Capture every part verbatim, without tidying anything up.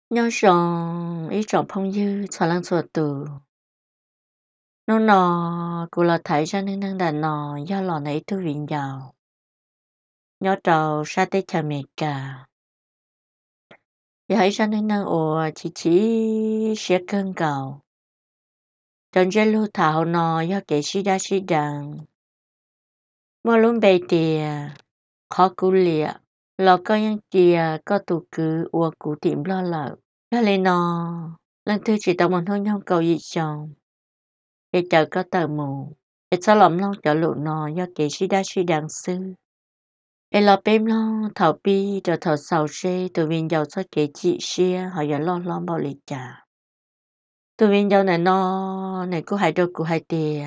nhớ rằng ý trọng phong dư cho lăng chuột tù nó nọ cụ là thấy ra nên năng đàn nọ do lò nấy tu viện giàu nhớ trầu sa tê chờ mẹ cả vì thấy ra nên năng ồ chỉ chỉ sẽ cơn cầu trần dê lưu thảo nọ do kể sĩ đa sĩ đằng mua luôn bề tìa khó cú lịa lò có những kia có tù cứ ua cú tiệm lo lợ cho lên nọ lần thứ chỉ tao muốn hôn nhau cầu gì chồng để chờ có tờ mù để cho lòng long cho lụ nọ do kể sĩ đa sĩ đằng sư để lo bếm lo thảo pi rồi thảo sầu xê từ viên dầu cho kể chị xia họ giờ lo lo bao lì trả từ viên dầu này nó này cũng hay đâu cũng hay tiền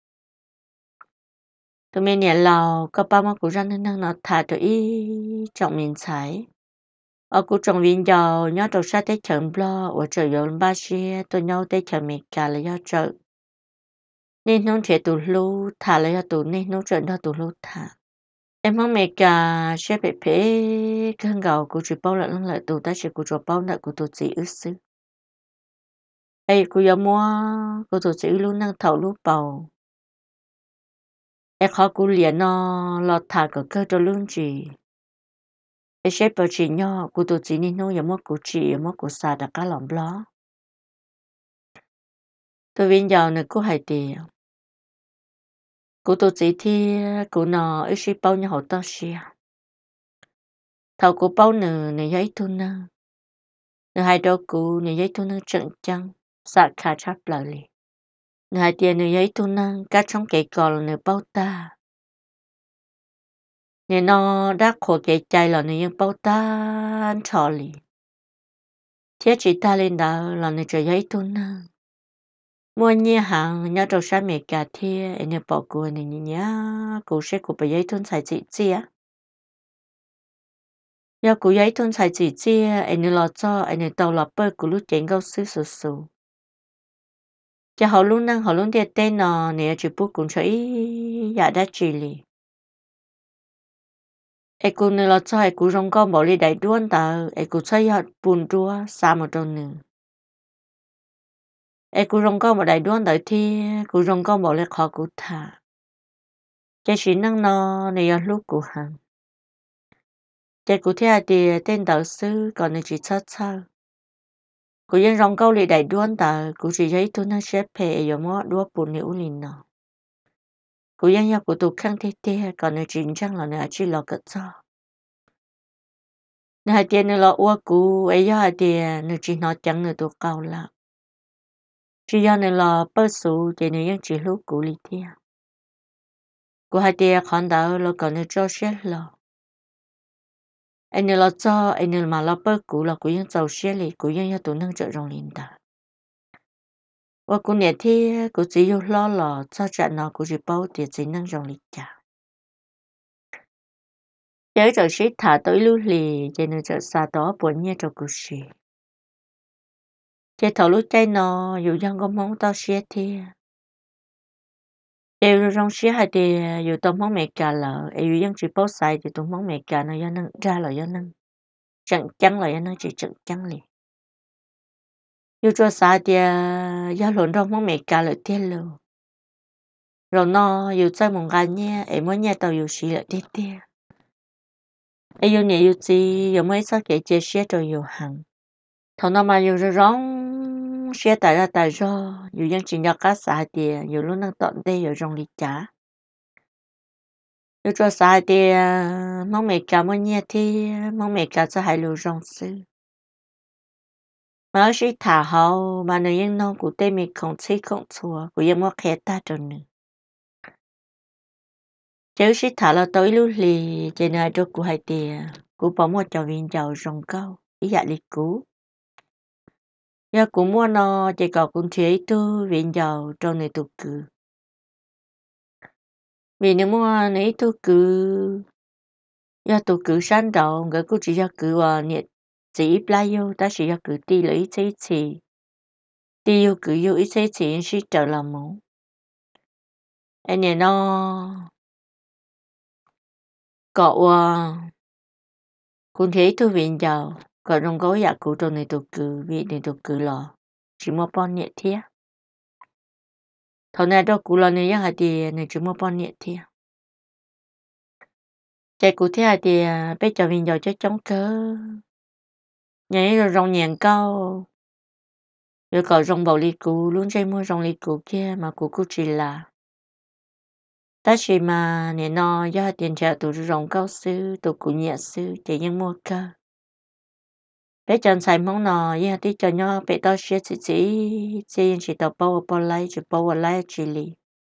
từ mình nhà lào có ba mươi của dân nên năng nó thả cho ý trọng mình trái ở cụ trồng viên dầu nhớ đầu sát tới chợ blo ở chợ dầu ba xia tôi nhau tới chợ mì cả là do chợ nên nó trẻ tủ lú thả là do tủ nên nó chợ đó tủ lú thả em mong mẹ cả sẽ bị phê cơn gạo của chị bao lại lăng lại tủ ta chỉ của chị bao lại của tụi chị ước xứ ấy của giờ mua của tụi chị luôn năng thầu lúc bầu em khó của liền nó lọt thả cả cơ cho luôn chị em sẽ bảo chị nhỏ của tụi chị nên nó giờ mua của chị mua của xa đã cá lòng ló tôi viên giờ này cũng hay tiền của tụi chị thì của nó ít sẽ bao nhiêu hậu to xia thầu của bao nửa này giấy thu nơ nửa hai đô của nửa giấy thu nơ trận trăng sạc khá chắp lại liền nửa hai tiền nửa giấy thu nơ cá trong kệ cò là nửa bao ta nửa nó đã khổ kệ chạy là nửa những bao ta trò liền thiết chỉ ta lên đó là nửa trời giấy thu nơ mua nhia hàng nhớ đầu sáng mẹ cả thia em nửa bỏ của nửa nhá của sẽ của bây giấy thu xài chị chia giờ của giấy thôn xài chỉ chia anh nửa lọt cho anh nửa tàu lọt bơi của lúc chén gấu xứ sù sù cho họ luôn năng họ luôn tiệt tên nọ nè chỉ bút cũng cho ý dạ đã chỉ li ai cũng nửa lọt cho ai cũng rong con bỏ đi đại đuôn tờ ai cũng chơi hạt bùn rua xa một trong nữa ai cũng rong con bỏ đại đuôn tờ thì cũng rong con bỏ lên khó cũng thả cái chỉ năng nọ nè lúc của hàng cái cũng theo thì tên tờ sư còn là chỉ chết sao cô yên rong câu lì đại đuôn ta cô chỉ thấy tôi nó xếp phê ở mỏ đua bùn liễu lìn nọ cô yên nhập của tôi khăng thế thế còn nó chính chẳng là nó chỉ lo cất cho nó hai tiền nó lo ua cô ấy do hai tiền nó chỉ nó chẳng nó tôi cao là chỉ do nó lo bớt số thì nó yên chỉ lúc cô lì thế cô hai tiền khoản đó lo còn nó cho xếp lo anh nó lo cho anh nó mà lo bớt cô là cô yên giàu xếp lì cô yên cho tôi nâng trợ rong lìn ta và cô nhẹ thì cô chỉ yêu lo lò cho chuyện nào cô chỉ bao tiền chỉ năng dùng lịch trả nhớ rồi sĩ thả tới lưu lì cho nên cho xa đó buồn nhẹ cho cô sĩ cho thầu lúc trái nó dù dân có mong tao xế thì đều trong xế hay thì dù tao mong mẹ cả lợ dù dân chỉ bao xài thì tao mong mẹ cả nó do năng ra là do năng chẳng chắn là do năng chỉ chẳng chắn liền dù cho xa thì do lộn trong mong mẹ cả lợi tiền luôn rồi nó dù chơi một ngày nhé em mới nhé tao dù sĩ lợi tiền tiền ai yêu nhiều yêu gì yêu mấy sao kể chia sẻ rồi yêu hằng thằng nào mà yêu rồi rong sẻ tại ra tại do yêu dân chỉ nhớ cá xài tiền yêu lúc năng tận đây yêu rong đi trả yêu cho xài tiền mong mẹ cả mới nhẹ thì mong mẹ cả cho hai lô rong sư mà chỉ thả hậu mà người dân non của tây mình không thấy không thua của dân mất khét ta rồi nữa nếu chỉ thả là tới lúc lì trên này đâu của hai tiền của bỏ một trò viên giàu rong câu ý dạ lịch cũ giờ cũng mua nó chỉ có cũng chế tu viện giàu trong này tu cử vì nếu mua này tu cử giờ tu cử sáng đầu người cũng chỉ giờ cử vào nhiệt chỉ bao nhiêu ta chỉ giờ cử đi lấy chế chỉ đi yêu cử yêu ít chế chỉ chỉ trở làm mẫu anh này nó cậu cũng chế tu viện giàu có rong gói dạ cụ đồ này tụ cử vì này tụ cử lò chỉ mua bon nhẹ thia thầu này đâu cụ lò này hai thì này chỉ mua bon nhẹ thia chạy cụ thia thì bây giờ mình giờ cho chống cớ nhảy rồi rong nhàng cao rồi có rong bảo lì cụ luôn chạy mua rong lì cụ kia mà cụ cụ chỉ là ta chỉ mà nè nó do tiền trả tụ rong cao sư tụ cụ nhẹ sư chỉ những mua cơ bé chân xài món nọ ya tí cho nhau bé tao xế chỉ chỉ chỉ chỉ tao bao bao lại chỉ bao lại chỉ li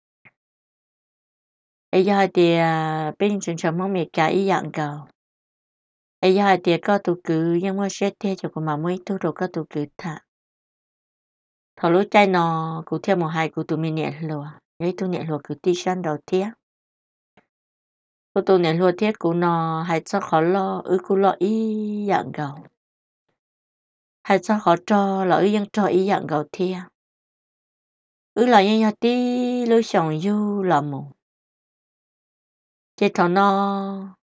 ấy ya thì bên chân chân món mẹ cả ý dạng cầu ấy ya thì có tụ cứ nhưng mà xế thế cho cô mà mới tu rồi có tụ cứ thà thầu lúa trái nọ cụ theo một hai cụ tụ mình nhẹ lùa ấy tụ nhẹ lùa cứ tí sang đầu tiếc cụ tụ nhẹ lùa tiếc cụ nọ hay cho khó lo ư cụ lo ý dạng cầu hay cho khó cho là ư yang cho ý dạng cầu thiê ư là yang yang tí lưu sống du là mù chế thọ nó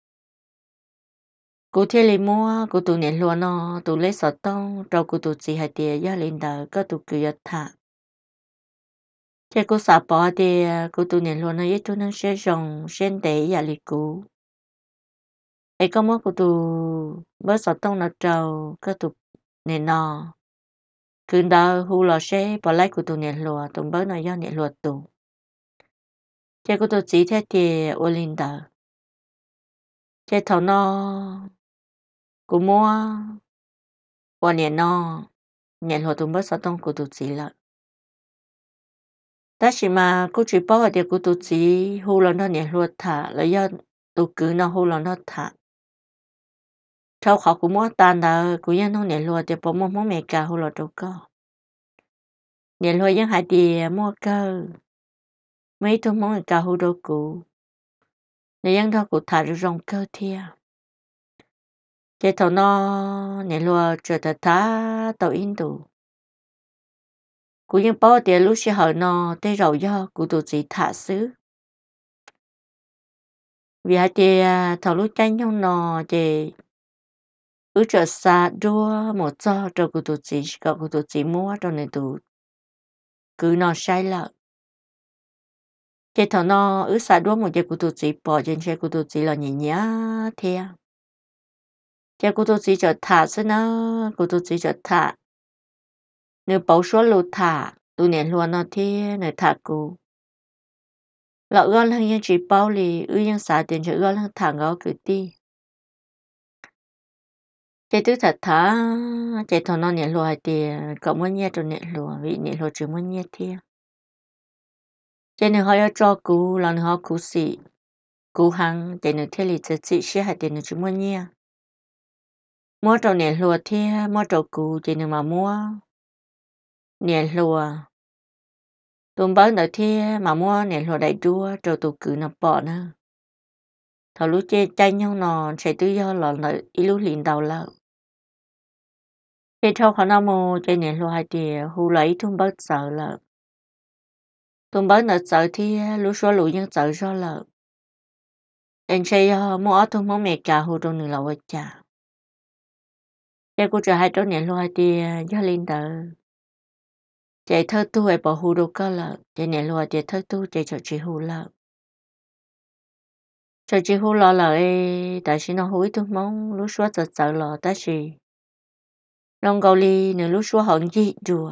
cụ thiê lì mua cụ tụ nhẹ lùa nó tụ lấy sọt tông rồi cụ tụ chỉ hai tiề giá lên đời có tụ cứ giật thả chế cụ xả bỏ tiề cụ tụ nhẹ lùa nó ít tụ năng sẽ rong sen để giả lì cụ ấy có mỗi cụ tụ bớt sọt tông nó trâu có tụ nhẹ nọ cứ đào hu lò sẽ bỏ lại cụ tụ nhẹ lùa tụ bớt nó do nhẹ lùa tụ chế cụ tụ chỉ thế tiề ô lên đời chế thọ nó cụ mua qua nhẹ nọ nhẹ lùa tụ bớt sọt tông cụ tụ chỉ là ta chỉ mà cô chỉ bảo thì cô tụt chỉ hô lần đó nhẹ luôn thả là do tụt cứ nó hô lần đó thả sau họ cũng muốn tan đó cũng yên không nhẹ luôn thì bảo mua món mẹ cả hô lần đâu có nhẹ luôn vẫn hay đi mua cơ mấy thứ món mẹ cả hô đâu cụ để yên đó cụ thả được rong cơ thia cái thằng nó nhẹ luôn chờ ta thả tàu in đủ cũng yên bảo thì lúc sẽ hỏi nó tới rồi do cụ tụt chỉ thả xứ vì hai chị thầu lúc tranh nhau nọ chị ứ trở xa đua một cho rồi cụ tụt chỉ có cụ tụt chỉ mua rồi này tụ cứ nó sai lợ chị thầu nó ứ xa đua một chị cụ tụt chỉ bỏ trên xe cụ tụt chỉ là nhỉ nhá thế chị cụ tụt chỉ trở thả xí nó cụ tụt chỉ trở thả nếu bảo số lô thả tụ nền luôn nó thế nếu thả cụ lỡ gõ lần những chỉ bao lì ứ những xả tiền cho gõ lần thả ngõ cứ đi chị tức thật thà chị thằng nó nhẹ lùa thì cậu muốn nhẹ rồi nhẹ lùa vì nhẹ lùa chỉ muốn nhẹ thiệt chị này họ cho cú là họ cú xị cú hăng chị này thiết lý chất trị sẽ hạt tiền chỉ muốn nhẹ mua trâu nhẹ lùa thiệt mua trâu cú chị này mà mua nhẹ lùa tụm bớt nữa thiệt mà mua nhẹ lùa đại đua trâu tụ cử nó bỏ nữa thằng lũ chị tranh nhau nọ sẽ tự do là lợi ý lũ liền đầu lợ khi thâu khó nào mô chơi nhẹ lùa hai tìa hù lấy thun bớt sợ lợ thun bớt nợ sợ thì lũ số lũ nhân sợ do lợ em chơi mô ở thun mô mẹ cả hù trong nửa lọ chả chơi cô chờ hai trâu nhẹ lùa hai tìa do lên tờ chạy thơ tu ấy bỏ hù đồ cơ lợ chơi nhẹ lùa tìa thơ tu chạy cho chị hù lợ cho chị hù lợ lợ ấy tại vì nó húi thun mông lũ số sợ sợ lợ tại vì lòng gầu li nửa lũ số hận gì đùa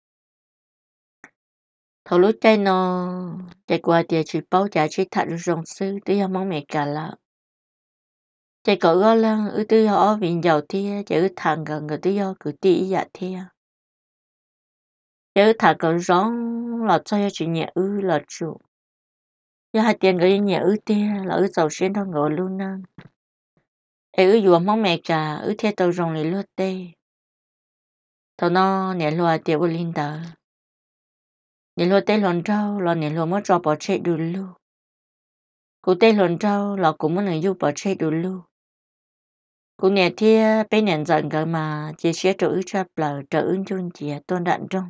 thầu lúc chạy nó chạy qua địa chỉ bao trả chỉ thật rộng sư tư họ mong mẹ cả là chạy cỡ gõ lăng ư tư họ viện giàu thia chạy ư thằng gần người tư họ cứ tỉ dạ thia chạy ư thằng gần rõng là cho chị nhẹ ư là chủ do hai tiền người nhẹ ư tia là ư giàu xuyên thằng ngồi luôn nè ư ư dùa mong mẹ cả ư thia tàu rộng lấy lướt tê thầu nó nhẹ loa tiệm của linh tờ nhẹ loa tê lon trâu là nhẹ loa mất cho bỏ chạy đủ luôn cụ tê lon trâu là cũng muốn người bỏ chạy đủ luôn cụ nhẹ thia bên nhện giận gần mà chỉ sẽ trở cho bờ trở ứng chung chỉ tôn đạn trong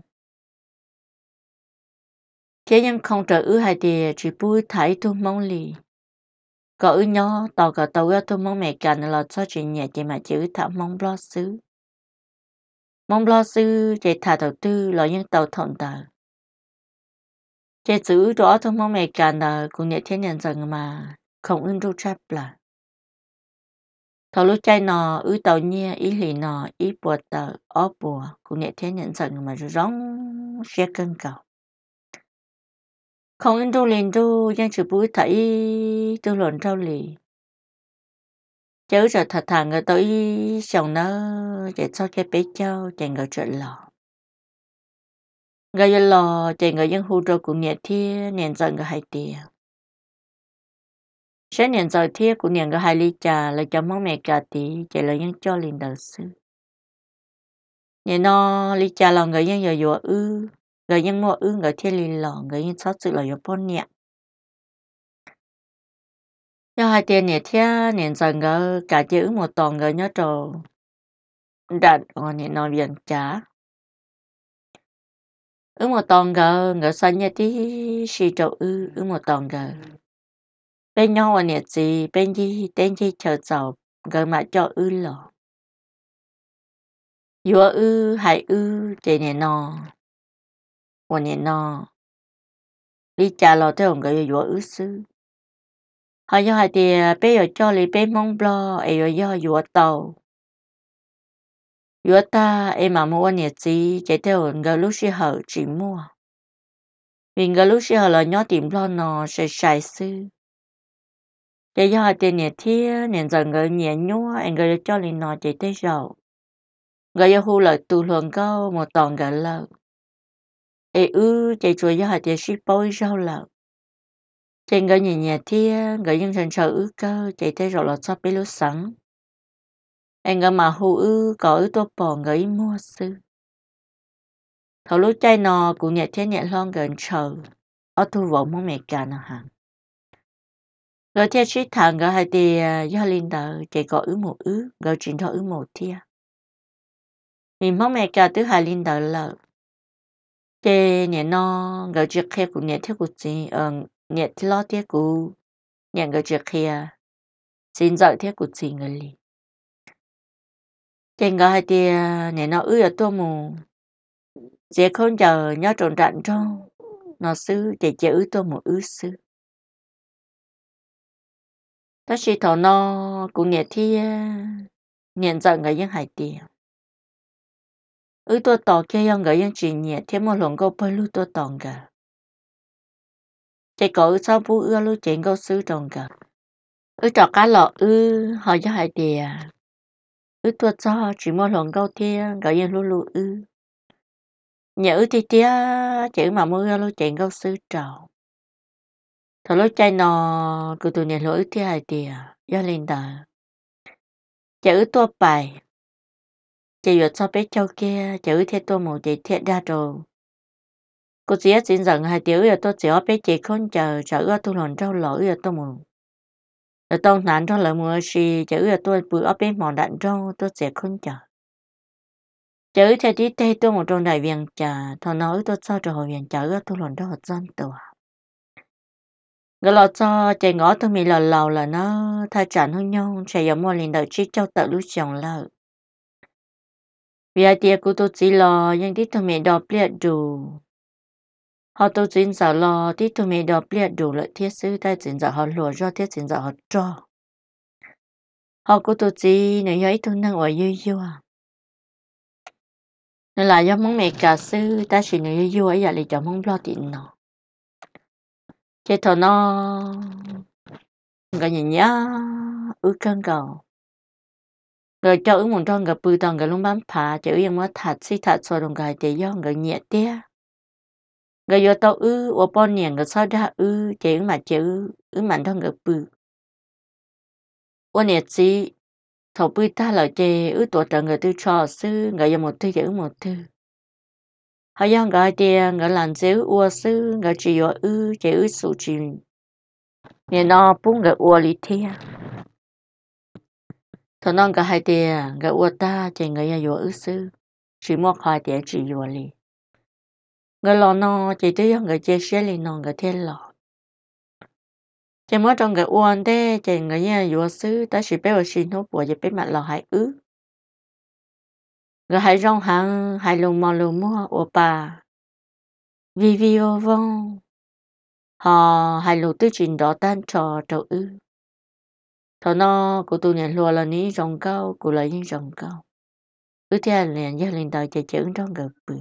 thế nhưng không trở ư hai thì chỉ bui thấy tôi mong lì có ư nhỏ tàu cả tàu ư tôi mong mẹ cả là cho chuyện nhẹ chỉ mà chữ thả mong lo xứ mong lo xứ chỉ thả đầu tư là những tàu thọn tờ chỉ chữ đó tôi mong mẹ cả là cũng nhẹ thiên nhận rằng mà không ưng rút chấp là thầu lúc chạy nọ ư tàu nhẹ ý lì nọ ý bùa tờ ó bùa cũng nhẹ thiên nhận rằng mà rong xe cân cầu không ưng rút liền rút nhưng chữ bùi thấy tôi lộn rau lì chứ giờ thật thà người tới chồng nó để cho cái bé cháu chạy người chuyện lò người lò chạy người dân hù trâu của nhiệt thi niệm dần người hai tiền sẽ niệm dần thi của niệm người hai ly trà là cho mong mẹ cả tí chạy là dân cho liền đầu sư niệm nó ly trà là người dân giờ dùa ư người dân mua ư người thi ly lò người dân xót sự là dùa bốn niệm cho hai tiền niệm thi niệm dần người cả chữ một toàn người nhớ trò đặt ở niệm nó liền trả ư một tòn gờ ngờ xanh nhẹ tí xì trâu ư ư một tòn gờ bên nhau ở nhiệt gì bên gì tên gì chờ giàu gờ mà cho ư lọ vừa ư hay ư để nè nọ của nè nọ đi trả lọ theo gờ vừa ư sư họ do hai thì bây giờ cho li bên mong blo ấy rồi do vừa tàu vừa ta em mà mua nhiệt gì chạy theo gờ lúc xí hở chỉ mua vì gờ lúc xí hở là nhớ tìm lo nọ sẽ xài sư để do hai tiền nhiệt thia nên giờ người nhẹ nhúa anh người cho lên nó chỉ tới rồi người yêu hú lợi tu luận câu một tòn gà lợ ê ư chạy chuối do hai tiền ship bôi rau lợ trên người nhẹ nhẹ thia người dân thành sợ ư cơ chạy tới rồi là sắp bị lúc sẵn anh người mà hú ư có ư tô bỏ người mua sư thầu lúc chạy nó cũng nhẹ thế nhẹ lon gần chờ ở thu vọng mong mẹ cả nào hẳn rồi theo ship thằng người hai tiền do linh tờ chạy có ư một ư người chuyển thọ ư một thia mình mong mẹ cả thứ hai linh đỡ lợ chê nhẹ nó gỡ chuyện kia của nhẹ theo của chị ờ nhẹ thì lo tiếc của nhẹ gỡ chuyện kia xin dạy theo của chị người li chê gỡ hai tia nhẹ nó ư ở tua mù dễ không chờ nhớ trộn rặn trong nó sư để chế ư tua mù ư sư ta chỉ thọ nó của nhẹ thì nhẹ dạy người dân hai tia ư tua tỏ kia dân người dân chỉ nhẹ thêm một lần câu bơi lưu tua tòn cả chạy có ư sao vũ ư lưu chạy câu sư trồng cả ư trọ cá lọ ư họ cho hai tiền ư tua cho chỉ một lần câu thiên gọi yên lu lu ư nhớ ư thì tía chỉ mà mua ư lưu chạy câu sư trọ thằng lúc chạy nó cứ tụi nhẹ lỗi thì hai tiền do lên tờ chạy ư tua bài chạy vừa cho bé châu kia chạy ư theo tua một chạy thiệt ra rồi cô chỉ xin rằng hai tiếng ư tôi chỉ ở bé chạy không chờ chờ ư tôi lần trâu lỗi ư tôi một ở tông nạn trong lời mùa xì chữ là tôi bữa ở bên mòn đạn trong tôi sẽ không chờ chữ theo tí tây tôi một trong đại viện trà thọ nói tôi sao cho hội viện chữ tôi lần đó dân tòa người lo cho chạy ngõ tôi mình lò lò là nó thay chẳng hơn nhau chạy giống một lần đợi chi cho tự lúc chồng lợ vì ai tiệc của tôi chỉ lo nhưng tí tôi mình đọc liệt đủ họ tôi chỉ sợ lo tí tôi mình đọc liệt đủ lợi thiết sư tay chỉ sợ họ lùa cho thiết chỉ sợ họ cho họ của tôi chỉ nếu ấy tôi năng ở yêu yêu à nên là do mong mẹ cả sư ta chỉ nếu yêu ấy là cho mong lo tiền nó cái thằng nó cái gì nhá ước cân cầu rồi cho ứng một trong gặp bự tầng cái lông bám phá chữ yên mất thật si thật rồi đồng cái để do người nhẹ tia người vô tao ư ở bên nhà người sao ra ư chữ mà chữ ư mạnh trong gặp bự ở nhà gì thầu bự ta là chê ư tuổi trần người tư cho sư người vô một thứ chữ một thứ họ yang gọi tiền người làm dữ ua sư người chỉ có ư chỉ ư số chỉ nên nó bung người ua lý thia thằng non cái hai tiền người ua ta chỉ người ya ua ư sư chỉ mua hai tiền chỉ ua lý người lo nó chỉ tới người chơi xe lý nó người thiên lọ chỉ mới trong cái uốn thế chỉ người nhà vừa xứ ta chỉ biết ở xin hốt của chỉ biết mặt là hai ứ rồi hai rong hàng hai lùng mò lùng mua ô bà vì vì ô vong họ hai lùng tư trình đó tan trò trâu ứ thọ nó của tôi nhận lùa là ní rong cao của lại những rong cao ứ thế liền gia linh đời chỉ chữ trong gợp bự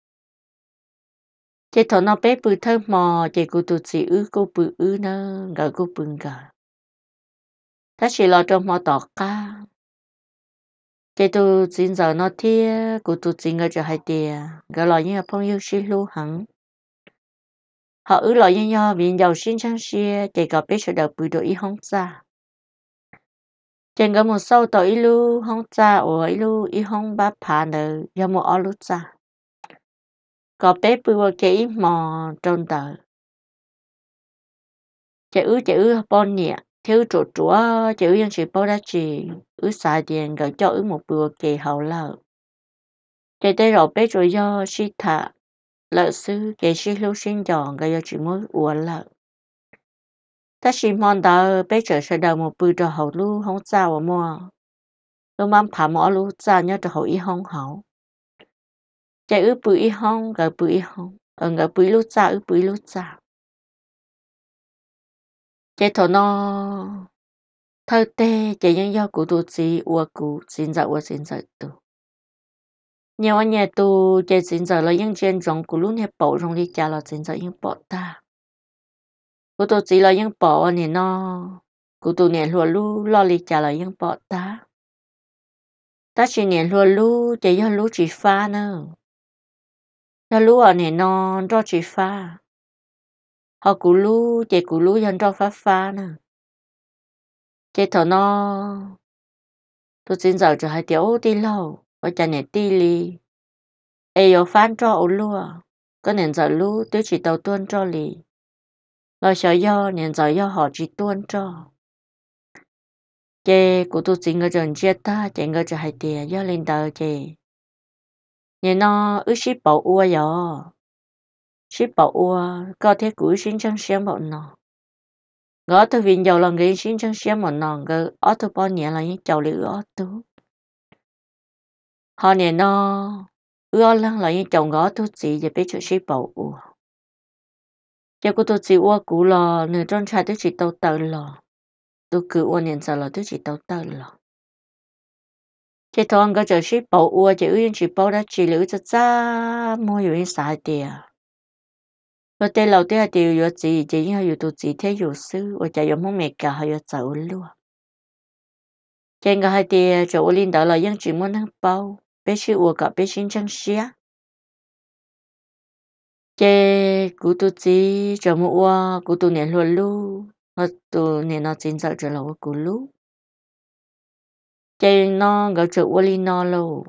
chỉ thọ nó bé bự thơm mò chỉ của tôi chỉ ứ cô bự ứ nó gỡ cô bự cả ta chỉ lo trong mò tọt ca cái tu chính giờ nó thia cụ tu chính ở chỗ hai tia cái loại như là phong yêu xí lu hẳn họ ứ loại như nhau vì giàu xin chăng xia cái gặp biết sự đầu bự đội ý không xa trên cái một sau tổ ý lu không xa ở ý lu ý không ba phá nợ do một ở lu xa có bé bự vào cái ý mò trong tờ cái ứ cái ứ bon nhẹ thiếu chỗ chúa cái ứ yang chỉ bao đã chỉ ứ xài tiền gửi cho ứ một bữa cái hậu lợ cái đây rồi bé rồi do xí thả lợ sư cái xí lưu sinh chọn cái chỉ mới uổng lợ ta chỉ mong đợi bé trở sẽ đầu một bữa cho hậu lưu không sao mà mua lúc mang phá mỏ lưu sao nhớ cho hậu ý không hậu chạy ư bữa ý không cái bữa ý không ở cái bữa lưu sao ư bữa lưu sao chạy thọ nó thơ tê chạy những do cụ tu chỉ uổng cụ xin dạo uổng xin dạo tu nhiều anh nhà tu chạy xin dạo là những chuyện trong cụ lúc này bảo trong đi cha là xin dạo những bảo ta cô tôi chỉ là những bỏ này nó cô tôi nhận luôn lu lo li trả lại những bỏ ta ta chỉ nhận luôn lu chỉ do lu chỉ pha nữa do lu ở này nó cho chỉ pha họ cú lu chỉ cú lu dân cho pha pha nữa chỉ thằng nó tôi xin giờ cho hai tiểu đi lâu ở nhà này đi li ai ở phan cho ô lu có nên giờ lu tôi chỉ tàu tuân cho li lo sợ do nên giờ do họ chỉ tuân cho chị của tôi chính ở trên chia ta chị ở trên hai tiền do lên tờ chị nhìn nó ước ship bảo ua giờ ship bảo ua có thể cúi xin chân xem bọn nó ngõ tôi vì giàu là người xin chân xem bọn nó cái ở tôi bao nhiêu là những giàu lửa ở tôi họ nhìn nó ưa lăng là những chồng ngõ tôi chỉ để biết chuyện ship bảo ua chị của tôi chỉ ua cũ là nửa trong trai tôi chỉ tàu tờ là tôi cứ ua nhìn sao là tôi chỉ tàu tờ là chị thằng cái giờ ship bảo ua chị uyên chỉ bảo đã chỉ lựa cho cha mua nhiều sai tiền rồi tên đầu tiên thì有gì chỉ要有读字体有书我就有冇咩教还有走路trên cái hai tiền chỗ linh đạo là những chuyện muốn năng bao bé sư ua cả bé sinh chân xía chế cụ tu gì chỗ mua ua cụ tu niệm luôn lu hoặc tu niệm nó chính xác trở là cụ lu trên nó gọi chỗ ua linh nó luôn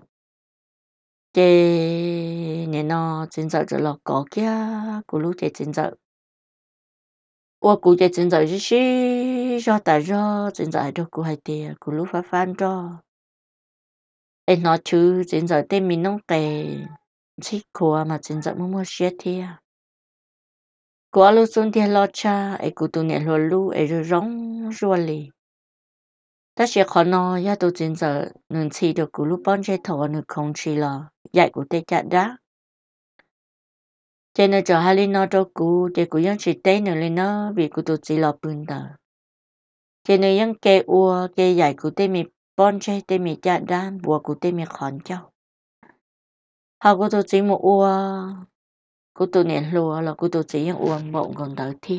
chế nên nó chính xác trở là có kia cụ lúc chế chính xác ủa cụ chế chính xác chứ cho ta cho chính xác cho cụ hay tiền cụ lúc phát phan cho em nói chứ chính xác tên mình nông tệ chỉ của mà chính xác mua mua xe thiệt của lúc xuống thiệt lo cha em cụ tu nhận lo lu em rồi rong rồi li ta sẽ khó nói ya tu chính xác nên chỉ được cụ lúc bọn chế thọ nên không chỉ là dạy cụ tê chặt đó cho nên cho hai linh nó cho cụ để cụ những chỉ tên nữa linh nó vì cụ tụt chỉ lọp bùn tờ cho nên những cái ua cái dạy cụ tên mi bon chơi tên mi chả đan bùa cụ tên mi khòn châu họ cụ tụt chỉ một ua cụ tụt nén lùa là cụ tụt chỉ những ua mộng còn đỡ thia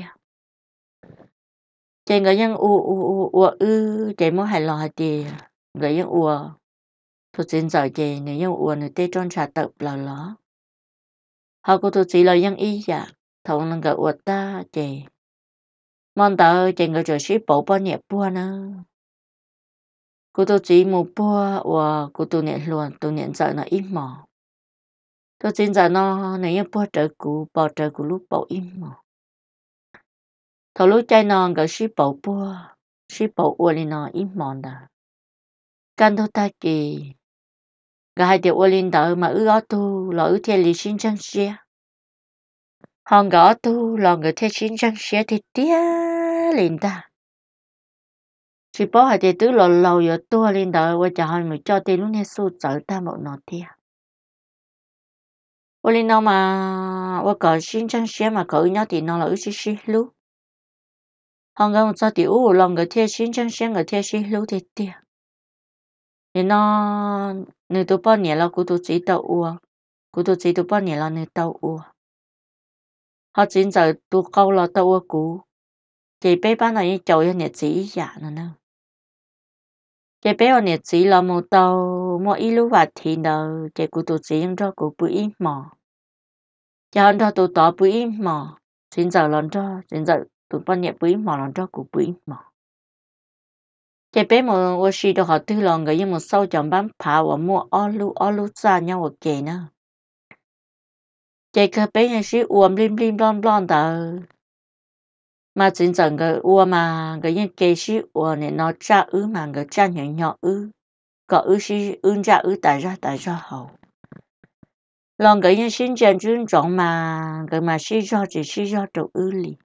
cho nên những ua ua ua ua ư cái mỗi hai lò hai tiền người những ua tụt chỉ giờ cái nếu những ua nữa tê tròn trà tập là ló họ cụ tụt chỉ là những ý dạ thằng năng gỡ uất ta chè mong tao chè người chờ ship bộ bao nhiêu bua nữa cụ tụt chỉ một bua và cụ tụt nhận luôn tụt nhận sợ nó im mỏ tôi xin giờ nó nếu như bua trở cụ bỏ trở cụ lúc bộ im mỏ thằng lúc chạy nó gỡ ship bộ bua ship bộ uất lên nó im mỏ đó can thôi ta kì gà hai điều uất lên đó mà ư ở tu là ư thiên lý sinh chân xia hòn gõ tu là người theo chiến tranh sẽ thì tiếc liền ta chỉ bảo hai tứ lò lò giờ tua lên đó và cho hai người cho tiền lúc này số trở ta một nọ tiền và lên nào mà và có xin chân xe mà có nhau thì nó là ước xí lúc họ ngờ sao thì u lòng người theo xin chân xe người theo xí lúc thì tiền nên nó người tụ bao nhiêu là cụ tụ chỉ tàu u cụ tụ chỉ tụ bao nhiêu là người tàu u họ chính giờ tụ câu là tàu u cụ chỉ bé bán này chậu cho nhiệt chỉ giả nữa nè chỉ bé ở nhiệt chỉ là một tàu một ít lúc vặt thì đâu chỉ cụ tụ chỉ cho cụ bự mỏ chỉ hắn cho tụ tỏ bự mỏ chính giờ lần cho chính giờ tụ bao nhiêu bự mỏ lần cho cụ bự mỏ chỉ bé một我是都好对了个因为手脚板爬我摸二路二路咋样我给呢chỉ cái bé này是uống blim blim blon blon đó mà chính chẳng cái uống mà cái những cái sĩ uống này nó trả ư mà cái trả nhỏ nhỏ ư có ư sĩ ư trả ư tại ra tại ra hậu lòng cái những sinh chân chuyên trọng mà cái mà sĩ do chỉ sĩ do đầu ư lì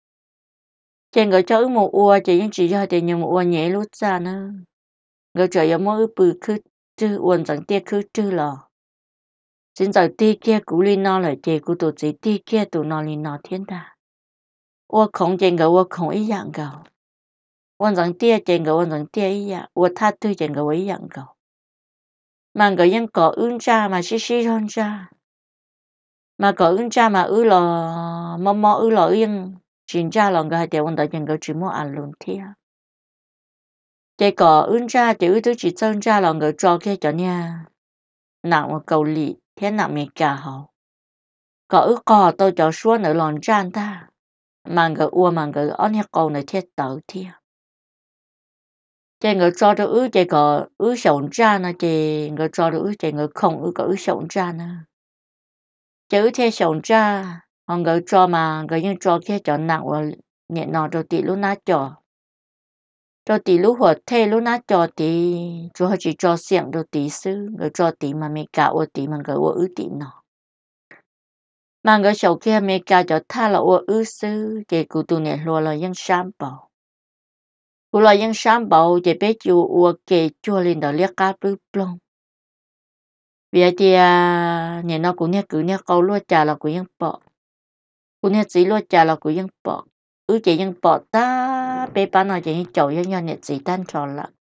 trên cái cho ư một uống chỉ những chỉ do thì nhiều một uống nhẹ lúc ra nữa cái trời giống mỗi ư bự cứ chứ uống chẳng tiếc cứ chứ lò chính giờ tiếc kia cú linh nó lại chè cú tổ chỉ tiếc kia tụ nó linh nó thiên ta 我空见个我空一样个，我人爹见个我人爹一样，我他对见个我一样个。mà cái nhân có ứng cha mà xí xí hơn cha, mà có ứng cha mà ư là mò mò ư là yên, chính cha là cái điều vấn đề nhân cái chỉ mua ăn luôn thế. Cái có ứng cha chỉ ư thứ chỉ chân cha là cái cho cái cho nha, nặng một cầu lì, thế nặng mình cả hậu. Có ư có tôi cho xuống ở lòn chan ta. Mà cái ua mà cái anh hết câu này thiết tự thiệt cái người cho được ứ cái có ứ sống ra nè cái người cho được ứ cái người không ứ có ứ sống ra nè cái ứ theo sống ra họ người cho mà người những cho cái cho nặng và nhẹ nọ rồi tí lúc nát cho rồi tí lúc hoạt thế lúc nát cho tí rồi họ chỉ cho xiềng rồi tí xứ người cho tí mà mình cả ua tí mà người ua ứ tí nọ mà người sống kia mình cả cho tha là ua ứ xứ cái cụ tụ nhẹ lùa là những sam bảo cụ là những sáng bảo để bé chú uo kê chua lên đó liếc cá bự plong vì thì nhà nó cũng nhớ cứ nhớ câu lúa trà là cũng những bỏ cũng nhớ chỉ lúa trà là cũng những bỏ ứ chỉ những bỏ ta bé bán nó chỉ những chậu với nhau nhẹ chỉ tan tròn là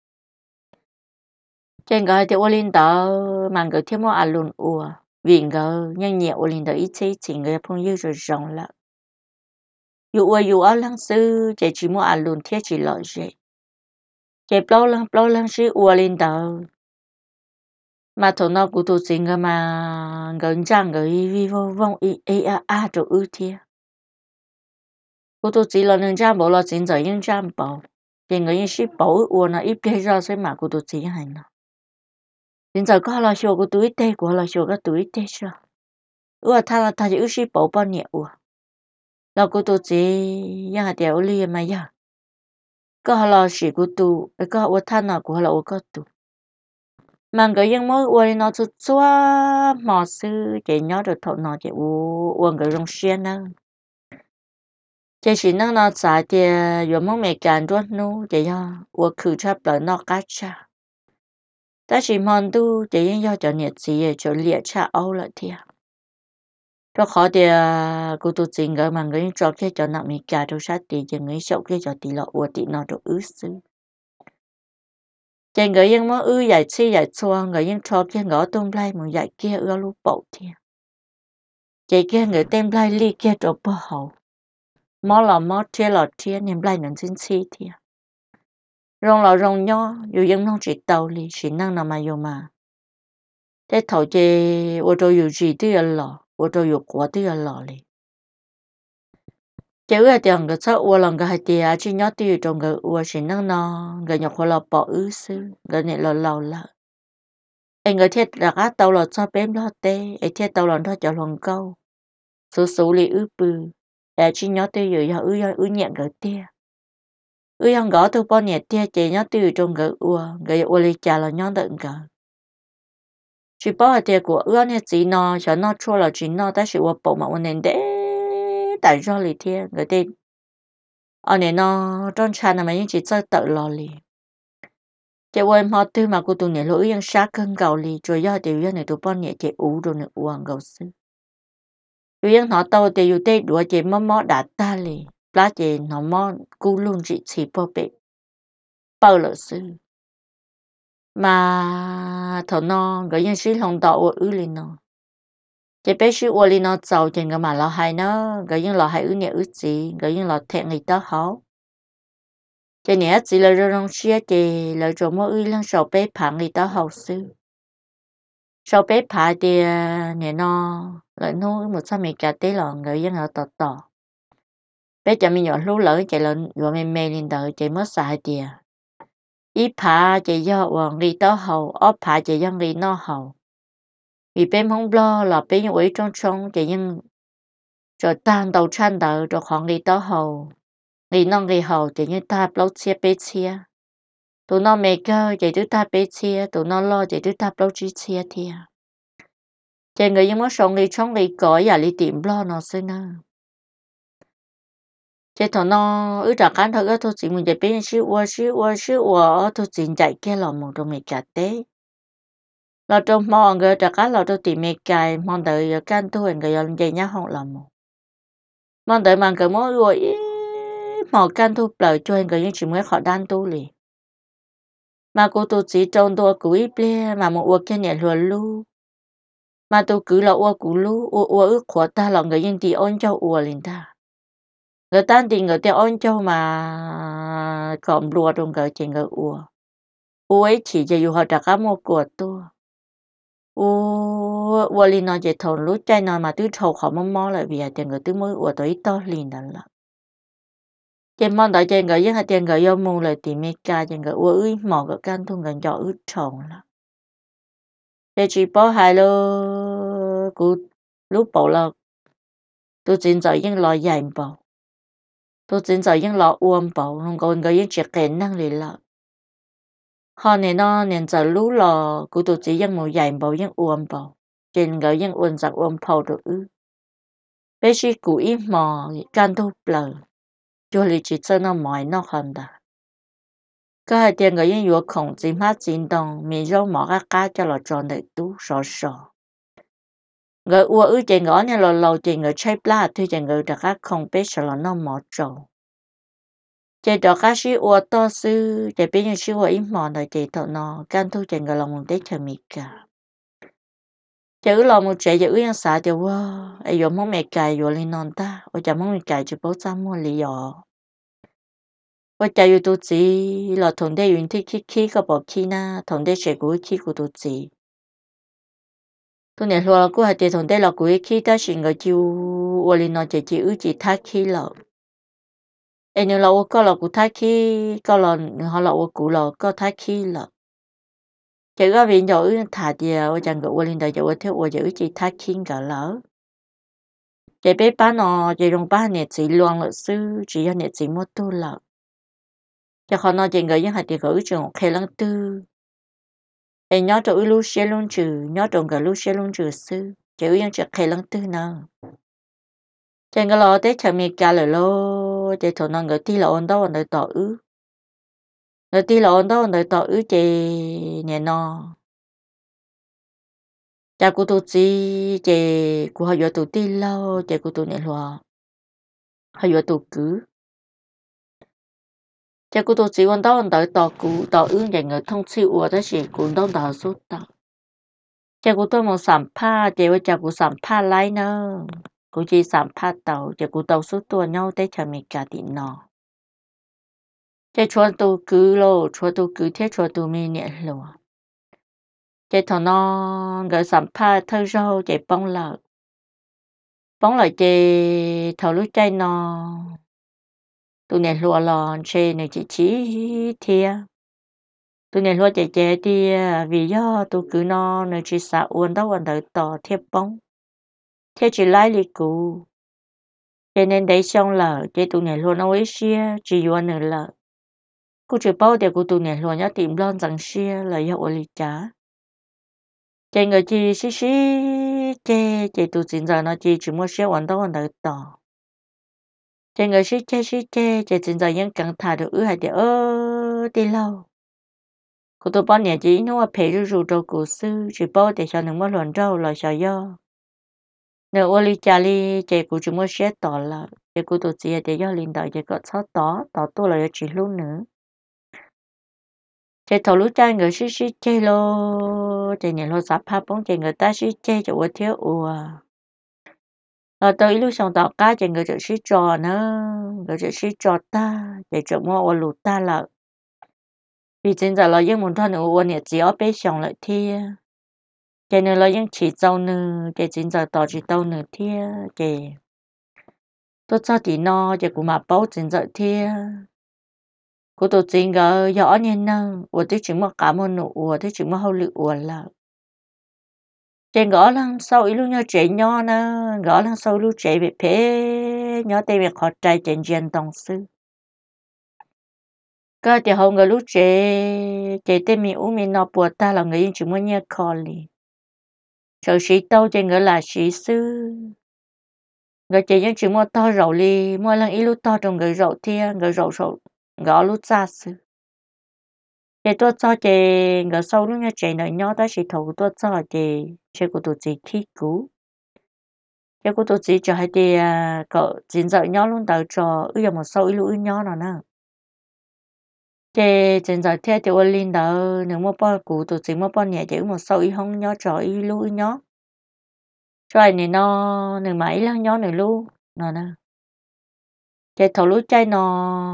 trên cái thì uo lên đó mang cái thêm một ăn luôn uo vì cái nhân nhẹ uo lên đó ít chế chỉ người phong yêu rồi rong là dù uo dù ở lăng sư chỉ chỉ một ăn luôn thiết chỉ lợi gì cái bao lăng bao lăng sư uo lên đó mà thằng nào cũng tổ chức mà gần trang người vi vô vong i a a a chỗ ưu tiên cũng tổ chức là nên trang bảo là chính giờ những trang bảo thì người những ship bảo uổng là ít bây giờ sẽ mà cũng tổ chức hành nó chính giờ có là show của túi tê của là show cái túi tê sao ủa thà là thà chỉ ship bảo bao nhiêu ủa là cũng tổ chức những hạt điều li mà ya có là chỉ của tu có ủa thà nào của là ủa có tu mà cái những mối uổng nó chút xóa mà sư chỉ nhớ được thọ nó chỉ uổng cái rong xiên nữa chỉ chỉ năng nó xài thì dùng món mì canh ruột nô chỉ cho uổng khử chấp lại nó cá cha ta chỉ mong tu chỉ những do cho nhiệt gì cho liệt cha âu lại thì cho khó thì cô tu chính cái mà người cho cái cho nặng mì canh cho sát thì chỉ người sợ cái cho tí lọ uổng tí nó được ứ sư chỉ người những món ứ giải chi giải chua người những cho cái ngõ tung lai một giải kia ưa lúc bậu thì chỉ kia người tem lai li kia cho bơ hậu mó là mó chia là chia niềm lai nâng xin chi thì rong là rong nhỏ dù dân nó chỉ tàu li chỉ năng nào mà dù mà thế thầu chê ô tô dù gì tư là lò ô tô dù quá tư là lò li chứ ở tiền cái sao ô lần cái hai tia chỉ nhỏ tư trong cái ô chỉ năng nó cái nhỏ khoa là bỏ ư sư cái này là lò là anh người thiết là cá tàu là cho bém đó tê anh thiết tàu là nó cho lòng câu số số li ư bự để chỉ nhỏ tư dù cho ư ư nhẹ cái tia ư hăng gõ tôi bao nhiêu tia chỉ nhỏ tư trong cái ô cái ô li chả là nhỏ đựng cái chỉ bảo tia của ư này chỉ nó cho nó chua là chỉ nó ta chỉ ô bộ mà ô nên để tại do li tia người ta ở này nó trong cha là mấy chỉ chơi tự lo li chị quên họ tư mà cô tụi này lỗi yang sát cơn gạo li rồi do điều yang này tụi bọn nhẹ chị ủ rồi này uống gạo sư điều yang họ tao thì yêu tết đùa chị mò mò đã ta li lá chị nó mò cú luôn chị chỉ bỏ bể bao lỡ sư mà thằng nó cái yang sĩ lòng đỏ ư li nó chị bé sĩ ua li nó giàu chị cái mà lo hay nó cái yang lo hay ư nhẹ ư gì cái yang lo thẹn người ta háo chị nhẹ chỉ là rồi rong xia chị là rồi mỗi ư lăng sầu bé phẳng người ta hậu sư sau bé phá thì nhẹ nó lại nó một sao mình cả tế là người dân ở tọt tọt bé cho mình nhỏ lú lỡ chạy lên rồi mình mê lên đời chạy mất sai thì ít phá chạy do hoàng đi đó hậu óp phá chạy dân đi nó hậu vì bé không lo là bé những ấy trong trong chạy dân rồi tan đầu chăn đời rồi hoàng đi đó hậu đi non đi hậu chạy như ta lâu chia bé chia tụi nó mê cơ chạy tụi ta bé chia tụi nó lo chạy tụi ta lâu chỉ chia thì chạy người dân mất sống đi trong đi cõi à đi tìm lo nó xí nè chế thằng nó ở trả cán thôi thôi chỉ mình để bên xíu qua xíu qua xíu qua thôi chỉ chạy kia là một trong mấy cái tế là trong mò người trả cán là tôi tìm mấy cái mong đợi can thôi người làm gì nhá không làm một mong đợi mà người mỗi rồi mò can thu lời cho người những chỉ mới họ đan tu lì mà cô tôi chỉ trong tôi cứ ít ple mà một uo kia nhẹ luôn lu mà tôi cứ là uo cú lu uo uo ước của ta là người những thì ôn cho uo liền ta người ta thì người ta ôn cho mà còn lùa trong người chỉ người ua ua ấy chỉ cho họ trả cá một của tôi ua ua liền nói chỉ thầu lúa chay nói mà tôi thầu họ mong mong lại vì tiền người tôi mới ua tới to liền đó là chỉ mong đợi tiền người với hai tiền người yêu mua lại tìm mấy ca tiền người ua ơi mò cái can thu người nhỏ ướt tròn là để chỉ bỏ hai lô cụ lúc bảo là tôi chính giờ những lo dài bảo tôi chính giờ những lo uom bảo không có người những chuyện kỹ năng liền là họ này nó nên giờ lú lò của tụi chị dân một dạy bảo dân uom bảo trên người dân uom giặc uom phao được ư bé sĩ cụ ít mò can thu bờ cho lý chỉ cho nó mỏi nó hơn đã cái hai tiền người dân vừa khổng chỉ mắt chính đồng mình rau mỏ các cá cho là tròn đầy tú sò sò người ua ư trên ngõ nhà lò lò trên người chơi plá thôi trên người đã các không biết sợ là nó mỏ trầu chạy đó cá sĩ ua to sư chạy bên những sĩ ua ít mò này chạy thọ nó can thu chạy người lòng để chờ mì cả chạy ư lòng một chạy chạy ư yang xả chạy wow ai dùng mong mẹ cài dùng lên non ta ôi chạy mong mẹ cài chỉ bố cha mua lì dọ ôi chạy ư tụt gì là thằng đây yun thích khí khí cái bộ khí na thằng đây chạy cúi khí của tụt gì tôi nhớ là cô hay chạy thằng đây là cúi khí ta xin người chiu ôi lên non chạy chỉ ư chỉ thắt khí lợ em nhớ là ô có là cụ thắt khí có là họ là ô cụ là có thắt khí lợ chỉ có vì nhỏ ư thả thì ở chẳng có lên đời chỗ theo ở chỗ chỉ thắt khí cả lỡ chỉ biết bán nó chỉ dùng bán nhiệt chỉ luang lợ sư chỉ là nhiệt chỉ mua tu lợ cho họ nói chuyện người dân hạt thì có trường khai lăng tư em nhớ chỗ lu xe luôn trừ nhớ trong cái lu xe luôn trừ sư chỉ ư chỉ khai lăng tư nào chẳng có lo tết chẳng mi cả lợ lô chỉ thằng nó người ti là ôn đâu người tỏ ư người ti là ôn đâu người tỏ ư chỉ nhẹ nó cha của tôi chỉ chỉ của họ vừa tụi ti lâu chỉ của tôi nhẹ loa họ vừa tụi cứ cha của tôi chỉ quan tâm tới tàu cũ tàu ứng dành người thông chịu ở đó chỉ cũng đông đảo số tàu cha của tôi một sản pa chỉ với cha của sản pa lại nữa cũng chỉ sản pa tàu cha của tàu số tua nhau để cho mình cả tiền nọ cha cho tôi cứ lo cho tôi cứ thế cho tôi mình nhẹ loa cha thằng nó người sản pa thơ rau cha bông lợn bóng lại chê thầu lúc chay nó tụi này lùa lò chê này chỉ chỉ thia tụi này lùa chê chê đi vì do tụi cứ nó này chỉ xả uốn đó uốn đợi tỏ thiệp bóng thế chỉ lái lì cũ cho nên đấy xong là chê tụi này lùa nó ấy xia chỉ uốn nữa là cô chỉ bao để của tụi này lùa nhá tìm lon rằng xia là do uốn lì trả chê người chỉ xí xí chê chê tụi chính giờ nó chỉ chỉ mua xia uốn đó uốn đợi tỏ Chị người xí chê xí chê chị chính giờ những căng thả được ư hay để ơ đi lâu cô tôi bao nhiêu chỉ nó phải rủ rủ đồ cổ sư chỉ bao để cho những món luận rau là sao do nếu ô li cha li chị cũng chỉ muốn xét tỏ là chị cô tôi chỉ để cho linh đạo chị có sáu tỏ tỏ tôi là chỉ luôn nữa chị thầu lúc cha người xí xí chê lô chị nhìn lo sắp pháp bóng chị người ta xí chê cho ô thiếu ủa ờ tới lúc xong tỏ cá chị người chữ xí trò nữa người chữ xí trò ta chị chữ mua ô lụt ta là vì chính giờ là những muốn thằng nữa uốn chỉ ở bên xong lại thì cho nên là những chỉ tàu nữa cái chính giờ tao chỉ tàu nữa thì cái tôi cho thì nó cái cũng mà bảo chính giờ thì cô tôi chính cái rõ nên năng tôi thì chỉ mà cảm ơn nữa tôi thì chỉ mà hậu lự tôi là trên gõ lăng sau ít lúc nhau trẻ nhỏ nè gõ lăng sau lúc trẻ bị phê nhỏ tay bị khó trai trên diện đồng sư cái thì hầu người lúc trẻ trẻ tên mình uống mình nó buồn ta là người chỉ muốn nghe khó liền sợ sĩ tâu trên người là sĩ sư người chị những chuyện mua to rậu li mua lần ít lúc to trong người rậu thiên người rậu rậu gõ lúc xa sư chị tôi cho chị người sau lúc nha chị nói nhỏ ta chỉ thầu tôi cho chị chị của tôi chị thi cú chị của tôi chị cho hai chị cỡ chín giờ nhỏ luôn tới cho ư một sau ít lúc nhỏ nào nè chị chín giờ theo chị ôn linh đó nếu mua bao cú tôi chị mua bao nhẹ chị một sau ít không nhỏ cho ít lúc nhỏ rồi này nó nửa mấy lăng nhỏ nửa lu nó nè chạy thầu lúa chạy nó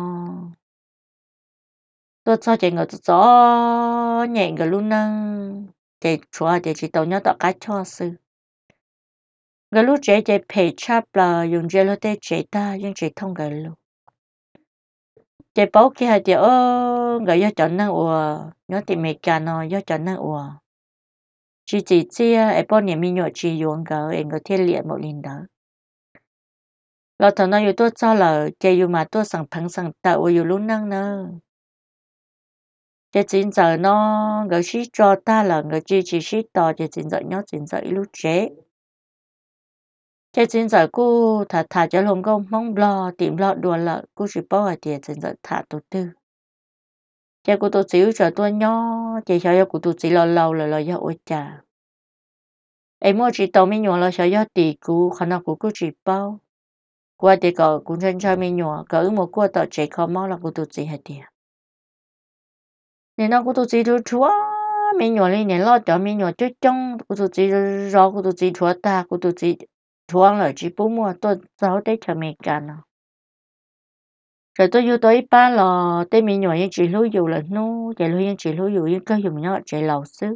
tôi cho chạy ngồi tôi gió nhẹ cái luôn năng chạy chua chạy chỉ tàu nhau tạo cái cho sư cái lúc chạy chạy phải chắp là dùng chạy lô tê chạy ta nhưng chạy thông cái luôn chạy bảo kia chạy ơ cái do chọn năng ủa nhớ tìm mẹ cả nó do chọn năng ủa chỉ chỉ chia ở bao nhiêu mình nhọ chỉ dùng cái em có thể liệt một lần đó rồi thằng nó yêu tôi cho là chạy yêu mà tôi sang phẳng sang tạo yêu luôn năng nữa cái chính giờ nó người sĩ cho ta là người chỉ chỉ sĩ to cái chính giờ nó chính giờ lúc chế cái chính giờ cô thà thà cho lòng công mong lo tìm lo đùa là cô chỉ bảo là tiền chính giờ thà tổ tư cái cô tôi xíu cho tôi nhỏ cái sao cô tôi chỉ lo lâu là lo do ôi cha em mua chỉ tao mình nhỏ là sao do tỷ cô khả năng cô cô chỉ bảo qua thì có cũng chân cho mình nhỏ có một cô tao chỉ không mong là cô tôi chỉ hết tiền nên nó cô tôi chỉ được chúa mình nhỏ lên nên lo cho mình nhỏ trước trong cô tôi chỉ rõ cô tôi chỉ chúa ta cô tôi chỉ chúa là chỉ bố mua tôi giáo tới cho mình cả nó rồi tôi vô tới ba là tới mình nhỏ những chỉ lưu dù là nó chỉ lưu những chỉ lưu dù những cái dùng nhỏ chỉ lầu xứ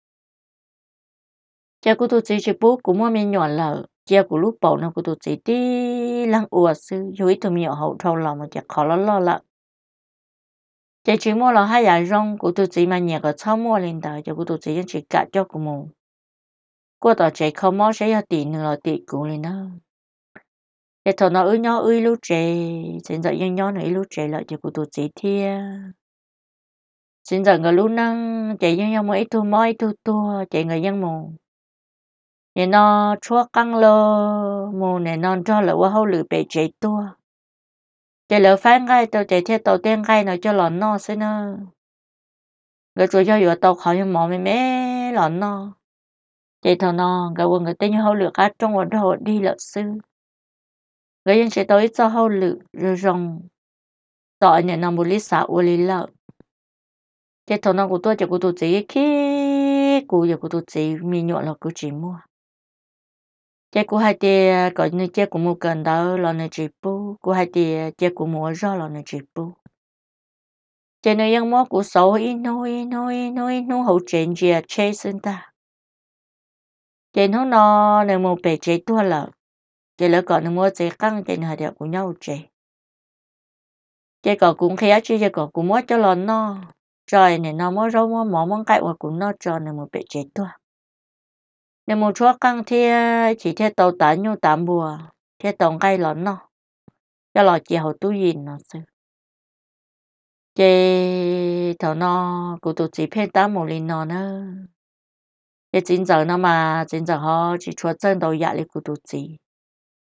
cha cô tôi chỉ chỉ bố cũng mua mình nhỏ là cha của lúc bảo nó cô tôi chỉ đi lăng ủa xứ dù ít tôi mình nhỏ hậu trâu lòng mà chả khó lo lo lắm chị chỉ mua là hai giải rong của tôi chỉ mà nhà có超mua lên đó cho của tôi chỉ chỉ cả cho của mình của tôi chỉ không mua sẽ là tiền nữa là tiền của lên đó để thằng nó ư nhau ư lúc trẻ hiện giờ nhau nhau này lúc trẻ lại cho của tôi chỉ thia hiện giờ người lúc năng chị nhau nhau mấy thu mấy thu tua chị người dân mù nên nó chúa căng lơ mù này nó cho là qua hậu lử bể chị tua chị lỡ phán ngay tôi chị theo tàu tiên ngay nó cho lòn nó xin nữa người chủ cho vừa tàu khó như mỏ mẹ mẹ lòn nó chị thằng nó cái quân người tên như hậu lử cá trong một đồ đi lợn sư người dân sẽ tới cho hậu lử rồi rong tỏi nhà nó một lít xả u lít lợn chị thằng nó của tôi chỉ của tôi chỉ khi của giờ của tôi chỉ mình nhọ là của chị mua chị của hai tia có như chị của mua cần đó là nơi chị bu của hai tia chị của mua rõ là nơi chị bu chị nơi dân mua của số ít nói nói nói nói hậu chuyện gì à chơi xin ta chị nó nó nếu mua bể chị tua là chị lỡ còn nếu mua chị căng chị nào đều của nhau chị chị có cũng khi chị chị có cũng mua cho là nó trời này nó mua rau mua mỏ món cải hoặc cũng nó cho nếu mua bể chị tua nếu mua chúa căng thì chỉ theo tàu tải nhau tạm bùa theo tàu cây là nó cho là chị hậu tu gì nó sư chị thằng nó của tụi chị phê tám một lần nó nữa cái chính giờ nó mà chính giờ họ chỉ chúa chân đầu dạ lên của tụi chị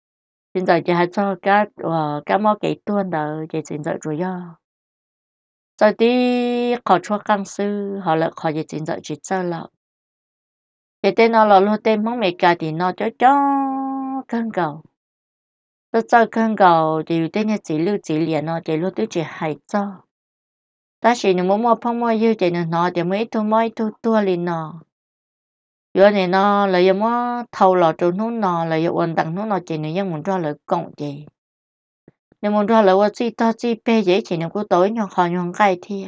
chính giờ chỉ hay cho các ờ các món cái tuần đó chỉ chính giờ chủ yếu giờ đi họ cho căn sư họ là họ chỉ chính giờ chỉ cho là cái tên nó là luôn tên món mẹ cả thì nó cho cho cân cầu tôi cho cân cầu thì tên nhà chỉ lưu chỉ liền nó chỉ luôn tôi chỉ hay cho ta chỉ nếu muốn mua phong mua yêu chỉ nó thì mấy thu mấy thu tua liền nó giờ này nó là giờ mua thầu lọ trâu nó nó là giờ ổn định nó nó chỉ nếu muốn cho là cộng gì nếu muốn cho là tôi chỉ ta chỉ bé dễ chỉ nếu cô tối nhau họ nhau cái thì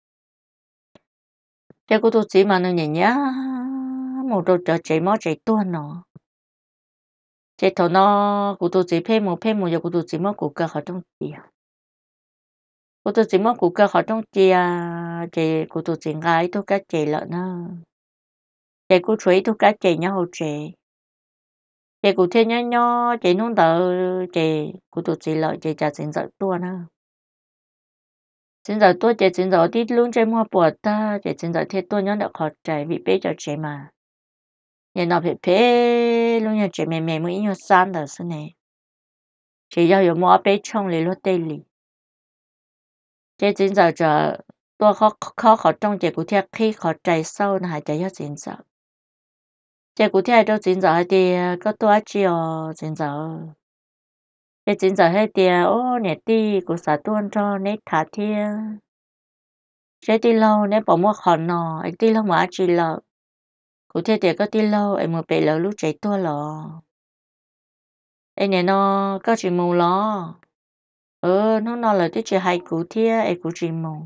cái cô tôi chỉ mà nó nhỉ nhá một đồ chờ chỉ mót chỉ tuôn nó chỉ thầu nó cô tôi chỉ phê một phê một giờ cô tôi chỉ mót cụ cơ họ trong chia cô tôi chỉ mót cụ cơ họ trong chia chỉ cô tôi chỉ gái tôi cái chỉ lợn nó chỉ cô chuối tôi cái chỉ nhau chỉ chỉ cô thêm nhau nhau chỉ nông đỡ chỉ cô tôi chỉ lợn chỉ trả tiền giật tuôn nó tiền giật tuôn chỉ tiền giật đi luôn trên mua bột ta chỉ tiền giật thêm tuôn nhau được họ chạy vì bé cho chỉ mà nhà nó phải phê luôn nhà chị mẹ mẹ mới yêu san đó xin nè chị giao有mua bé trong lấy lót tê lì chị chính giờ chờ tôi khó khó khó trong chị cụ thể khi khó chạy sâu là hay chạy chính giờ chị cụ thể đâu chính giờ thì có tôi chiều chính giờ chị chính giờ hay thì ô nè đi cụ xã tuôn cho nè thả thiên chị đi lâu nè bỏ mua khó nọ anh đi lâu mà chỉ là cụ thể thì có đi lâu em một bé lâu lúc chạy tua lò em này nó có chỉ mù lo ờ nó nó là cái chuyện hay cụ thể em cụ chỉ mù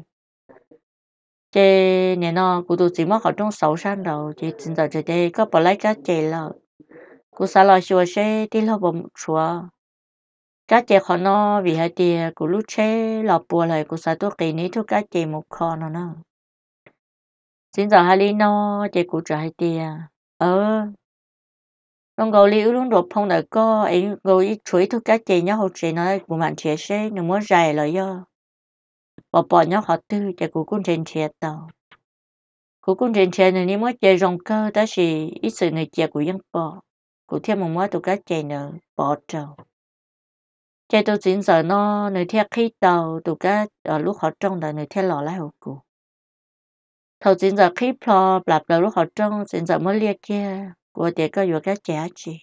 chế này nó cụ tụ chỉ mất họ trong sáu san đầu chế chính giờ chế đây có bỏ lại cái chế là cụ sao là xua chế đi lo bầm xua cái chế họ nó vì hai tia cụ lúc chế lọ bùa lại cụ sao tôi kỳ ní thôi cái chế một con nó nó chính giờ hai lý nó chế cụ trả hai tia ờ con gấu liu luôn đột phong đời co ấy gấu ít chuối thôi cái chế nhá hậu chế nó của bạn chế chế nó muốn dài rồi do bỏ bỏ nhá họ tư chế cụ cũng trên chế tàu cụ cũng trên chế này nếu mới chế rong cơ đó là ít sự người chế của dân bỏ cụ thêm một mối tụ cái chế nữa bỏ trâu chế tôi chính giờ nó người theo khí tàu tụ cái ở lúc họ trong là người theo lò lại hậu cụ thầu chính giờ khí plo lặp đầu lúc họ trong chính giờ mới liệt kia của để có vừa cái chế gì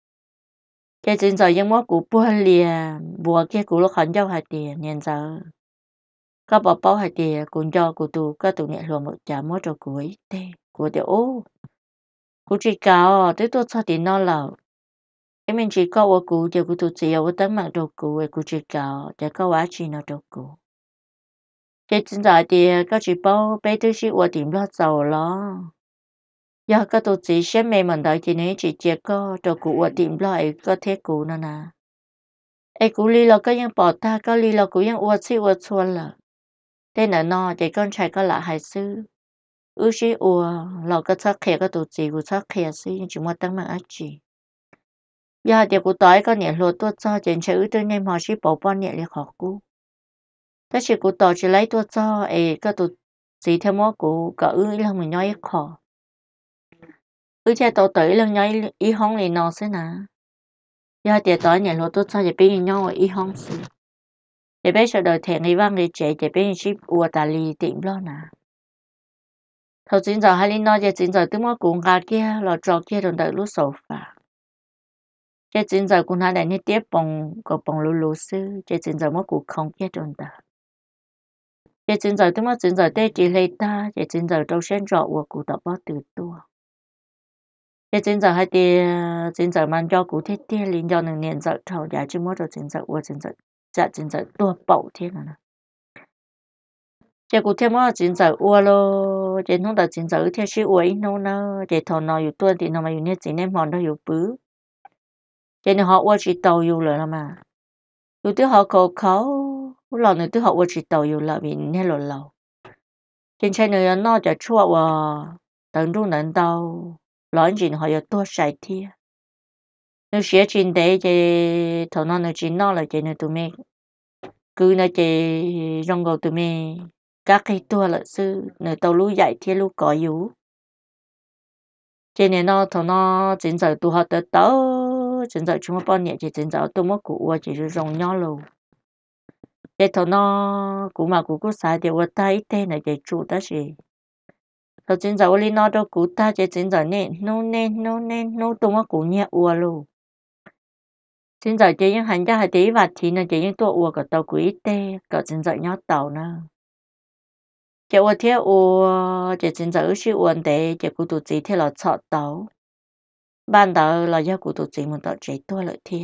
cái chính giờ dân mối cụ bùa liền bùa kia cụ lúc họ giao hạt tiền nên giờ có bỏ bao hạt tiền cũng cho cụ tụ có tụ nhẹ luôn một chả mối cho cụ ấy tê của để ô cụ chỉ cao tới tôi cho tiền nó là em mình chỉ có ở cụ giờ cụ tụ chỉ ở tấm mạng đồ cụ ấy cụ chỉ cao để có quá chi nó đồ cụ cái chính giờ thì có chỉ bao bé tôi chỉ ở điểm lo giàu lo giờ có tụ chỉ xem mẹ mình đợi chỉ nên chỉ chỉ có đồ cụ ở điểm lo ấy có thế cụ nó nè ấy cụ li lo có ยัง bỏ ta có li lo cụ ยัง ở chi ở chuan là tên là nó để con trai có lại hay sư ư sĩ ủa lò có chắc khẽ có tổ chức của chắc khẽ sư nhưng chúng ta tăng mạng ác chỉ giờ thì của tối có nhẹ lúa tôi cho trên chơi ư tôi nên họ sĩ bảo bọn nhẹ để khó cú tất chỉ của tối chỉ lấy tôi cho ấy có tổ chức theo mô của có ư là mình nói khó ư chơi tổ tới là nói ý hông thì nó sẽ nè giờ thì tối nhẹ lúa tôi cho để bên nhau ý hông sư để bây giờ đời thẹn đi vang đi chạy để bên sĩ ủa ta lì tiệm lo nè thầu chính giờ hai linh nói về chính giờ tôi muốn cùng gà kia lò trò kia rồi đợi lúc sầu phà cái chính giờ cũng hai đại nhất tiếp bằng có bằng lú lú sư cái chính giờ muốn cùng không kia rồi đợi cái chính giờ tôi muốn chính giờ tê chỉ lấy ta cái chính giờ đâu sen rõ của cụ tập bao từ tua cái chính giờ hai tia chính giờ mang cho cụ thiết tia linh cho nương niệm giờ thầu giá chứ muốn rồi chính giờ của chính giờ dạ chính giờ tua bậu thiên rồi chế cụ thêm mà chính giờ ua lo chế nó đã chính giờ theo sư ua ít nó nó chế thằng nàoอยู่tuần thì nó màอยู่เนี่ยchính em họ nóอยู่bứ chế nó họ ua chỉ tàuอยู่rồi màอยู่ที่họ khẩu khẩu lần nữaที่họ ua chỉ tàuอยู่rồi vìเนี่ยrồi lâu trên trên này nóจะชั่วว่า等中能到老人họ有多晒天nếu写trên đấy chế thằng nào nó chỉ nó là chế nó tụi mình cứ nó chế rong gầu tụi mình các cái tua là sư nửa tàu lú dạy thiên lú có yếu trên này nó thằng nó chính giờ tụ họ tới tớ chính giờ chúng bao nhiêu chỉ chính giờ tôi mất cụ chỉ rồi rong nhau luôn cái thằng nó cụ mà cụ cũng sai thì tôi tay tên này cái chủ đó gì thằng chính giờ oli nó đâu cụ ta chỉ chính giờ nè nó nên nó nên nó tôi mất cụ nhẹ ua luôn chính giờ chỉ những hành gia hay tí và thì nó chỉ những tôi ua cái tàu quý tê cái chính giờ nhau tàu nữa chỉ ua theo ua chỉ chính giờ chỉ uốn tê chỉ cụ tụt chỉ theo là chọn tàu ban đầu là do cụ tụt chỉ một tàu chỉ tôi lợi theo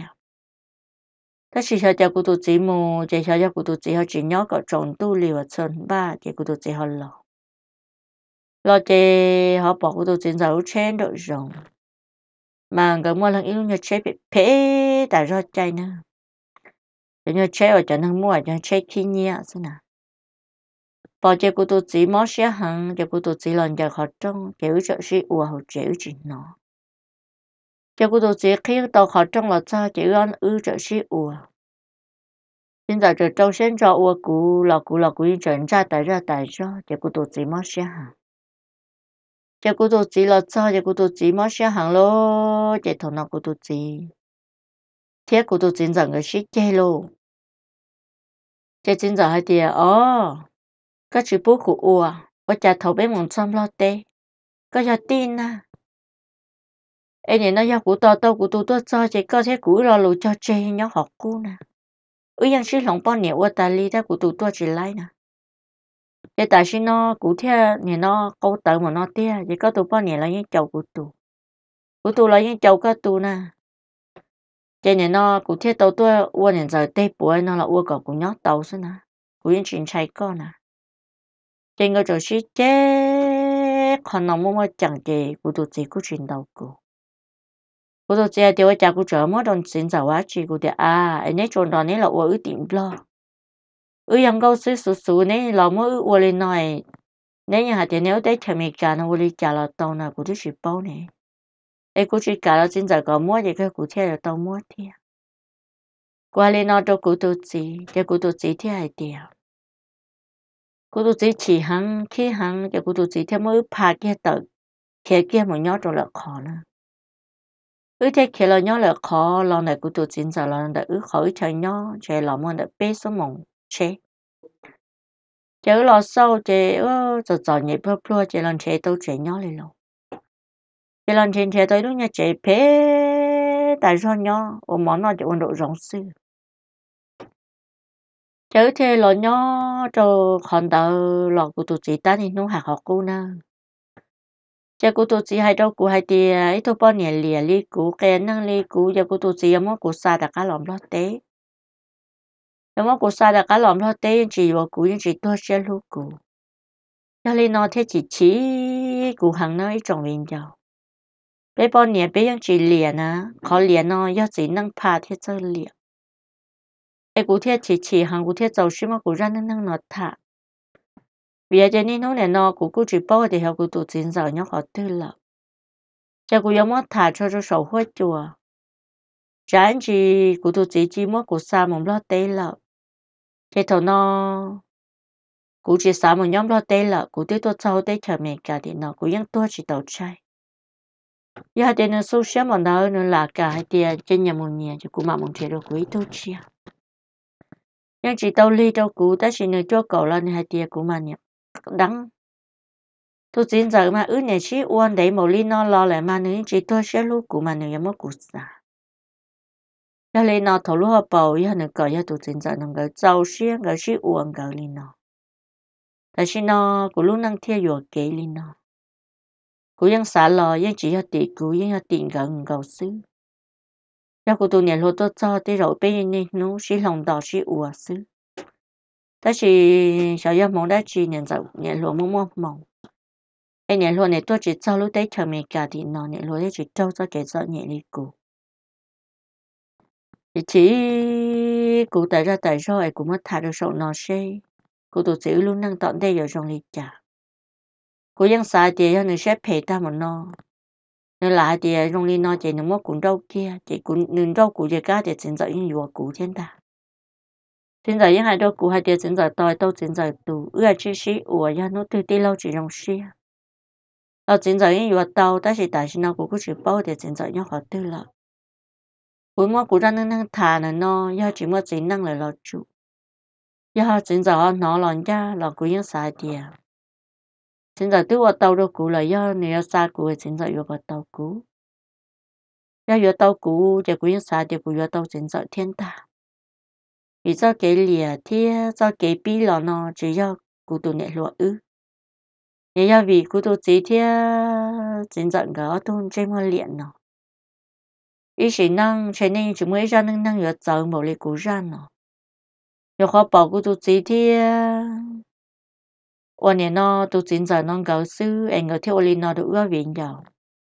ta chỉ cho cho cụ tụt chỉ một chỉ cho cho cụ tụt chỉ họ chỉ nhớ có trồng tu liều chân ba chỉ cụ tụt chỉ họ lò lò chỉ họ bỏ cụ tụt chỉ giấu trên độ rộng mà cái mua lần yêu nhớ chế bị phê tại do chạy nữa để nhớ chế ở chỗ năng mua cho chế khi nhẹ thế nào bỏ chỉ cụ tụt chỉ mót xe hàng chỉ cụ tụt chỉ lần giờ họ trong kiểu trợ sĩ ủa họ chịu chỉ nó chỉ cụ tụt chỉ khi tàu họ trong là sao chỉ ăn ư trợ sĩ ủa hiện tại giờ trong sen cho ua cũ là cũ là cũ yên trận ra tại ra tại ra chỉ cũ tổ chỉ mất xe hàng chỉ cũ tổ chỉ là sao chỉ cũ tổ chỉ mất xe hàng lô chỉ thằng nào cũ tổ chỉ thiết cũ tổ chỉ rằng cái shit chơi lô chỉ chính giờ hai tia oh các chị bố cũ ua ở nhà thầu bé mong xăm lo tê có nhà tin à em nhìn nó giao cũ to to cũ tu to cho chỉ có thế cũ lo lù cho chơi nhóc học cũ nè ui yang sĩ lòng bao nhiêu ở tại ly ta cũ tu to chỉ lại nè cái tại sao nó cụ thể thì nó câu tự mà nó tia chỉ có tụ bao nhiêu là những chầu của tụ của tụ là những chầu các tụ nè cái này nó cụ thể tàu tôi uốn hiện giờ tây bùi nó là uốn cọc của nhóc tàu xí nè của những chuyện chạy con nè trên cái chỗ xí chết còn nó mua mua chẳng gì của tụ chỉ của chuyện tàu của của tụ chỉ thì ở nhà của chợ mới đồng xin giờ quá chỉ của thì à anh ấy chọn đó này là uốn ứ tiền lo ứ yang câu xí sụ sụ này là mới ứ uốn lên nói nếu như hạt nếu đấy thì mình cả nó đi trả là tàu nào cũng được ship bao này, ấy cũng chỉ cả là chính giờ có mua gì cái cũng theo là tàu mua theo, qua lên nó đâu cũng tụt gì, cái cũng tụt gì theo hay điều, cũng tụt gì chỉ hàng khi hàng cái cũng tụt gì theo mới phá cái tờ, kia kia một nhót rồi là khó nữa, ứ thế kia là nhót là khó, lần này cũng tụt chính giờ lần này ứ khỏi chơi nhót, chơi làm món để bê số mỏng chế. Chứ lo sau chế ơ giờ giờ nhịp bơ bơ chế lần chế tôi chế nhỏ lên luôn chế lần chế chế tôi lúc nhà chế phê tại sao nhỏ ở món nó chỉ ổn độ rộng sư chứ thế lo nhỏ cho còn tờ lo của tụi chị ta thì nó hạt học cô nè chế của tụi chị hay đâu của hay thì ít thôi bao nhiêu lìa li của cái năng li của giờ của tụi chị em của xa đã cá lòng lo tế em của xa đã cá lòng lo tế chỉ vào của những chị tôi sẽ lúc của cho nên nó thế chỉ chỉ của hàng nó ít trồng viên giàu bé bao nhiêu bé yang chỉ liền á khó liền nó do chỉ năng phá thế cho liền ai cụ thể chỉ chỉ hàng cụ thể giàu xí mà cụ ra năng năng nó thả vì vậy nên nó này nó cụ cụ chỉ bao thì họ cụ tụ chính giàu nhóc họ tư là cho cụ giống mất thả cho cho sầu hoa chùa chẳng chỉ cụ tụ chỉ chỉ mất cụ xa một lo tê là cái thằng nó cụ chỉ xa một nhóm lo tê là cụ tiếp tục sau tê chờ mẹ cả thì nó cụ vẫn tôi chỉ tàu trai giờ thì nó số xe mà nó nó là cả hai tiền trên nhà một nhà cho cụ mà một tiền rồi quý tôi chia nhưng chỉ tàu ly tàu cụ ta chỉ nơi cho cậu là hai tiền cụ mà nhỉ đắng tôi xin giờ mà ứ này chỉ uốn đấy một ly nó lo lại mà nếu chỉ tôi sẽ lúc cụ mà nếu như mất cụ xả cho nên nó thầu lúc họ bầu giờ nó cởi giờ tôi xin giờ nó cái giàu xe cái chỉ uốn cái ly nó tại vì nó cụ lúc năng theo dõi cái ly nó cụยังxả lòยังchỉ cho tỷ cụยังcho tiền gần cầu xứ cho cụ tụ nhận lô tô cho tới rồi bên này nó chỉ lòng đỏ chỉ ủa xứ ta chỉ sợ giờ mong đã chỉ nhận dạo nhận lô mong mong mong cái nhận lô này tôi chỉ cho lúc đấy chờ mình cả thì nó nhận lô đấy chỉ cho cho cái sợ nhẹ đi cụ thì chỉ cụ tại ra tại rồi cụ mất thả được sầu nó xe cụ tụ chỉ luôn năng tận đây ở trong lịch trả cụยังxài tiền cho người xếp pay ta một nó nên là thì trong lý nó chỉ nó mất cuốn rau kia chỉ cuốn nương rau củ gì cả thì chính giờ những dừa củ thiên ta chính giờ những hai rau củ hai tiền chính giờ tỏi tao chính giờ tủ ưa chi xí ủa ya nó từ từ lâu chỉ trong xí tao chính giờ những dừa tao ta chỉ tại sao nó cũng chỉ bao thì chính giờ những họ tư là Cuối mua cú ra năng năng thà nữa nó do chỉ mua chỉ năng là lo chủ do chính giờ nó là ra là cú những sai tiền chính giờ tôi vào tàu đâu cú là do nếu xa cú chính giờ vô vào tàu cú do vô tàu cú thì cú những sai thì cú vô tàu chính giờ thiên ta vì do cái lìa thì do cái bí là nó chỉ do cú tụ nhẹ lụa ư nếu do vì cú tụ chỉ thì chính giờ cái tôi trên mua liền nó ý chỉ năng trên nên chỉ mới ra năng năng ở giờ một lấy cú ra nó有好保护自己的，我年呢都真在能够输，哎我听我领导都有原因，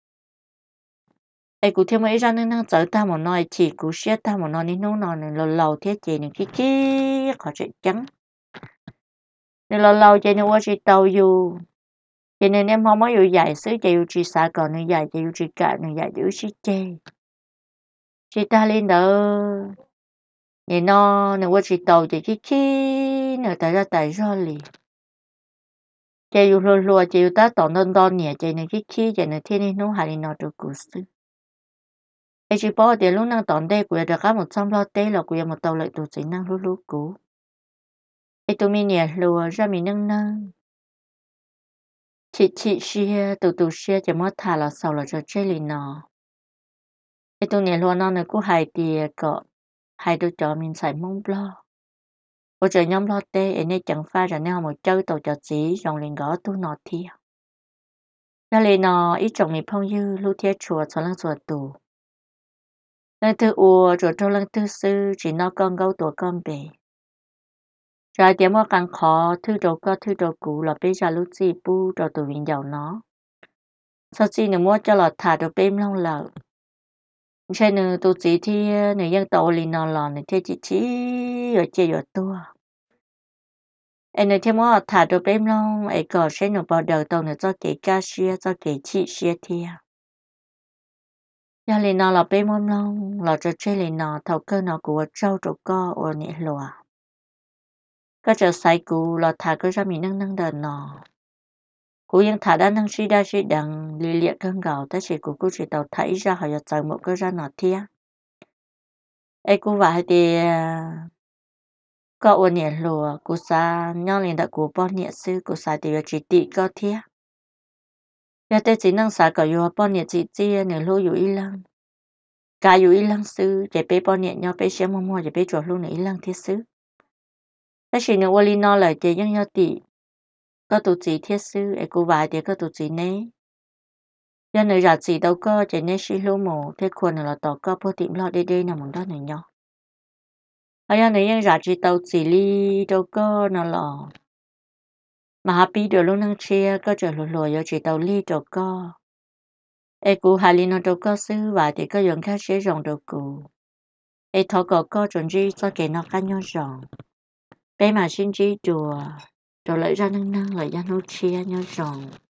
哎古天我一张能能走他们那一起，古些他们那里弄那里老老天姐呢，叽叽考这讲，你老老姐呢我是都有，姐呢你妈妈有野水就有去啥个呢野就有去干呢野就有去接，去打领导。你nó nếu tôi tàu thì cái khi nữa tại ra tại ra li chạyอยู่รัวๆchạyอยู่ta tao nên tao nhẹ chạy này cái khi chạy này thiên nhiên nó hay nó được cú sự ai chỉ bảo để lúc năng tao đây của được cả một trăm lo tê là của một tàu lại tụ chỉ năng lúc lúc cú ai tụi mình nhẹ lùa ra mình năng năng chị chị xia tụ tụ xia chỉ mất thà là sau là cho chơi li nó ai tụi nhẹ lùa nó này cũng hay tiền cọ hay đứa cho mình xài mông lo bây giờ nhóm lo tê em này chẳng phải là nếu mà chơi tàu cho chỉ dòng liền gõ tu nọ thiệt cho nên nó ít trồng mình phong dư lưu thiết chùa cho lăng chùa tù lần thứ ua rồi trong lần thứ sư chỉ nó con gấu tuổi con bể rồi điểm mà càng khó thứ đồ có thứ đồ cũ là bây giờ lúc gì bu rồi tụi mình giàu nó sau khi nữa mua cho là thả được bên long lợ cho nên tụi chị thì nữ dân tàu liền nó lò này thì chị chỉ ở chơi ở tua anh ấy thêm mà thả được bên long ấy có sẽ nó bảo đầu tàu nữa cho cái cá xia cho cái chị xia thiệt giờ lên nó là bên mông long là cho chơi lên nó thầu cơ nó của trâu trâu co ở nhẹ lùa cái chờ sai cũ là thả cái ra mình nâng nâng đờn nó cúยังthả đã nâng suy đa suy đằng lì liệt cơn gạo tới chỉ cú cú chỉ tàu thấy ra họ giờ chờ một cái ra nó thiệt ấy cú vậy thì có ở nhẹ lùa cú sa nhau lên đã cú bao nhẹ sư cú sa thì chỉ tị có thiệt giờ tới chỉ nâng sa có vô bao nhẹ chỉ chia nửa lúaอยู่อีlăng cảอยู่อีlăng sư chỉ bé bao nhẹ nhau bé xem mua mua chỉ bé chuột luôn ý lăng thiết sưแต่สิ่งนี้วันนี้นอเลยจะยังยอดตีก็ตัวจีเทียซื้อไอ้กูวายเดียวก็ตัวจีเน่ยันในราจีเราก็จะเน่ชิลูโมเทควรเราต่อก็พอติมรอได้ได้นะมึงได้หนึ่งยอไอ้ยันในยังราจีเราจีลีเราก็นั่นหรอมาหาปีเดียวลูกนั่งเชียก็จะหลัวๆยอจีเราลีเราก็ไอ้กูหาลีนเราก็ซื้อวายเดียวก็ยังแค่เชียรองเรากูไอ้ทอก็ก็จนจีก็เกณฑ์นอกกันยอรองbé mà xin chỉ chùa rồi lại ra năng năng lại ra nấu chia nhau rồng